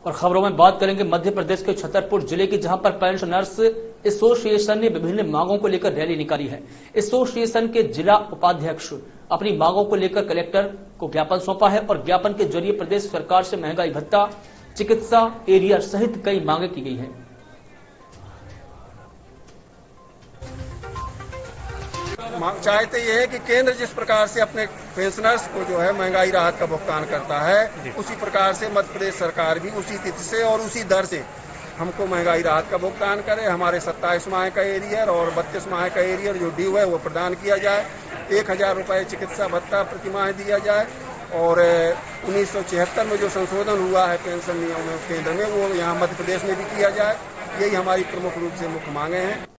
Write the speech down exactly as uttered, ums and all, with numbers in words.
और खबरों में बात करेंगे मध्य प्रदेश के छतरपुर जिले की, जहां पर पेंशनर्स एसोसिएशन ने विभिन्न मांगों को लेकर रैली निकाली है। एसोसिएशन के जिला उपाध्यक्ष अपनी मांगों को लेकर कलेक्टर को ज्ञापन सौंपा है और ज्ञापन के जरिए प्रदेश सरकार से महंगाई भत्ता, चिकित्सा एरियर सहित कई मांगे की गई है। चाहते ये है कि केंद्र जिस प्रकार से अपने पेंशनर्स को जो है महंगाई राहत का भुगतान करता है, उसी प्रकार से मध्य प्रदेश सरकार भी उसी तिथि से और उसी दर से हमको महंगाई राहत का भुगतान करे। हमारे सत्ताईस माह का एरियर और बत्तीस माह का एरियर जो ड्यू है वो प्रदान किया जाए। एक हजार रुपये चिकित्सा भत्ता प्रति माह दिया जाए और उन्नीस सौ छिहत्तर में जो संशोधन हुआ है पेंशन नियमों केंद्र में, वो यहाँ मध्य प्रदेश में भी किया जाए। यही हमारी प्रमुख रूप से मुख्य मांगे हैं।